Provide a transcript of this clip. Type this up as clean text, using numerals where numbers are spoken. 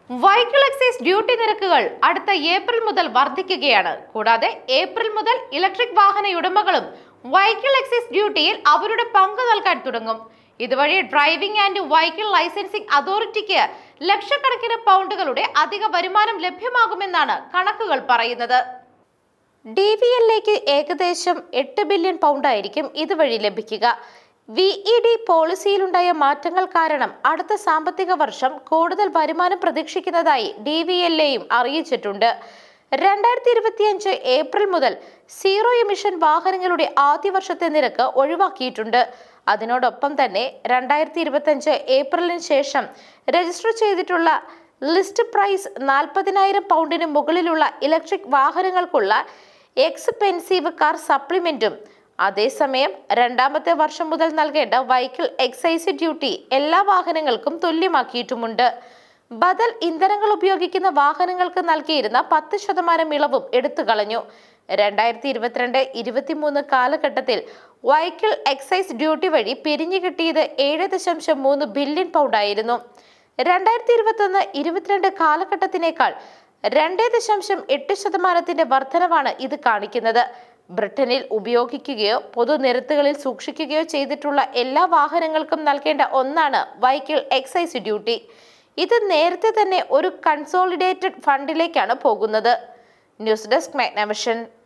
Vehicle excise duty നിരക്കുകൾ അടുത്ത April മുതൽ വർദ്ധിക്കുകയാണ്. കൂടാതെ ഏപ്രിൽ മുതൽ ഇലക്ട്രിക് വാഹന ഉടമകളും വെഹിക്കിൾ എക്സൈസ് ഡ്യൂട്ടിയിൽ അവരുടെ പങ്ക് നൽകാൻ തുടങ്ങും. ഇതുവഴി ഡ്രൈവിംഗ് ആൻഡ് വെഹിക്കിൾ ലൈസൻസിംഗ് അതോറിറ്റിക്ക് ലക്ഷക്കണക്കിന് പൗണ്ടുകളുടെ അധിക വരുമാനം ലഭ്യമാകുമെന്നാണ് കണക്കുകൾ പറയുന്നത്. DVLലേക്ക് ഏകദേശം 8 ബില്യൺ പൗണ്ടായിരിക്കും ഇതുവഴി ലഭിക്കുക. VED പോളിസിയിലുണ്ടായ മാറ്റങ്ങൾ കാരണം അടുത്ത സാമ്പത്തിക വർഷം കൂടുതൽ വരുമാനം പ്രതീക്ഷിക്കുന്നതായി DVLയും അറിയിച്ചിട്ടുണ്ട്. 2025 ഏപ്രിൽ മുതൽ സീറോ എമിഷൻ വാഹനങ്ങളുടെ ആദ്യ വർഷത്തെ നിരക്ക് ഒഴിവാക്കിയിട്ടുണ്ട്. അതിനോടൊപ്പം തന്നെ 2025 ഏപ്രിലിന് ശേഷം രജിസ്റ്റർ ചെയ്തിട്ടുള്ള ലിസ്റ്റ് പ്രൈസ് 40,000 പൗണ്ടിന് മുകളിലുള്ള ഇലക്ട്രിക് വാഹനങ്ങൾക്കുള്ള എക്സ്പെൻസീവ് കാർ സപ്ലിമെന്റും അതേസമയം രണ്ടാമത്തെ വർഷം മുതൽ നൽകേണ്ട വെഹിക്കിൾ എക്സൈസ് ഡ്യൂട്ടി എല്ലാ വാഹനങ്ങൾക്കും തുല്യമാക്കിയിട്ടുമുണ്ട്. ബദൽ ഇന്ധനങ്ങൾ ഉപയോഗിക്കുന്ന വാഹനങ്ങൾക്ക് നൽകിയിരുന്ന 10% ഇളവും എടുത്തു കളഞ്ഞു. 2022-23 കാലഘട്ടത്തിൽ വെഹിക്കിൾ എക്സൈസ് ഡ്യൂട്ടി വഴി പിരിഞ്ഞു കിട്ടിയത് 7.3 ബില്യൺ പൗണ്ടായിരുന്നു. 2021-22 കാലഘട്ടത്തിനേക്കാൾ 2.8% വർധനവാണ് ഇത് കാണിക്കുന്നത്. ബ്രിട്ടനിൽ ഉപയോഗിക്കുകയോ പൊതുനിരത്തുകളിൽ സൂക്ഷിക്കുകയോ ചെയ്തിട്ടുള്ള എല്ലാ വാഹനങ്ങൾക്കും നൽകേണ്ട ഒന്നാണ് വെഹിക്കിൾ എക്സൈസ് ഡ്യൂട്ടി. ഇത് നേരത്തെ തന്നെ ഒരു കൺസോളിഡേറ്റഡ് ഫണ്ടിലേക്കാണ് പോകുന്നത്. News desk Magnavision.